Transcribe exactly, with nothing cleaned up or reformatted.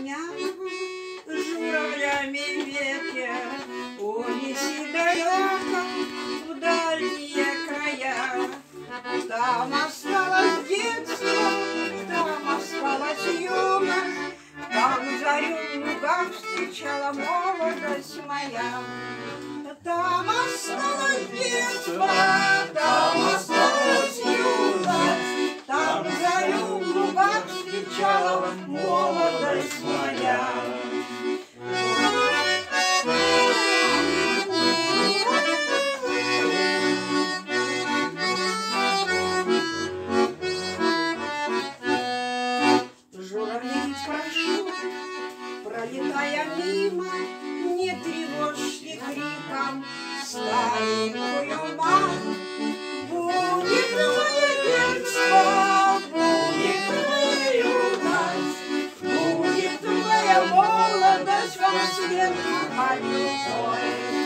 меня журавлями ветер унеси далеко в дальние края. Там осталось детство, там осталась юность, там зарю в лугах встречала молодость моя. Там осталось детство, там осталась юность, там зарю в лугах встречала молодость моя. Журавли, прошу, пролетая мимо, не тревожь ли криком старенькую маму. Будет твое детство, будет твоя юность, будет твоя молодость во свет любовь.